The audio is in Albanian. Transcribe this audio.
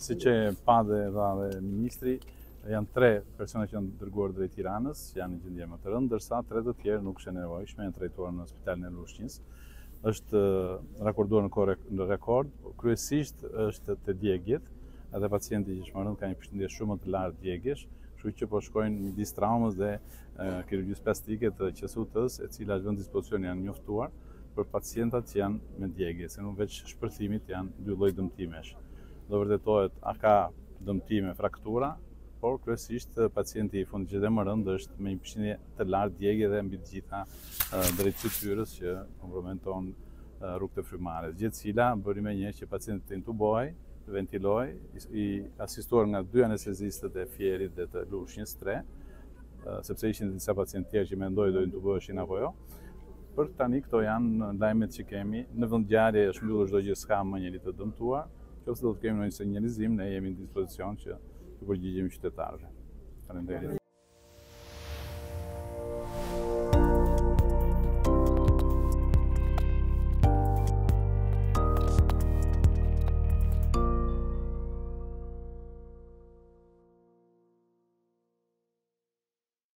Si që pa dhe ministri, janë 3 persone që janë dërguar drejt Tiranës, janë në gjendje më të rëndë, ndërsa 3 të tjerë nuk është e nevojshme, janë trajtuar në spitalin e Lushnjës. Është rakorduar në rekord, kryesisht është të djegjet, edhe pacienti që është më rënd ka një përshëndetje shumë të lartë djegjesh, kështu që po shkojnë midis traumës dhe kirurgjisë plastike të QSUT-s, e cila është vënë dispozicion janë njoftuar për pacientat që janë me djegje, se nuk veç shpërthimit janë 2 lloj dëmtimesh. Do vërtetohet a ka dëmtime fraktura, por kryesisht pacienti i fundit që dhe më rënd është me një përshëndetje të lartë djegje dhe mbi të gjitha drejt fytyrës që kompromenton rrugët e frymarrjes. Gjë e cila bëri me një që pacienti të intubohej, të ventilohej, i asistuar nga 2 anestezistët e Fierit dhe të Lushnjës 3, sepse ishin disa pacientë tjerë që mendojnë do intuboheshin apo jo. Për tani këto janë lajmet që kemi. Në vendngjarje është mbyllur çdo gjë, s'ka më njëri të dëmtuar. Nëse do të kemi ndonjë sinjalizim, ne jemi në dispozicion që të përgjigjemi qytetarëve. Faleminderit.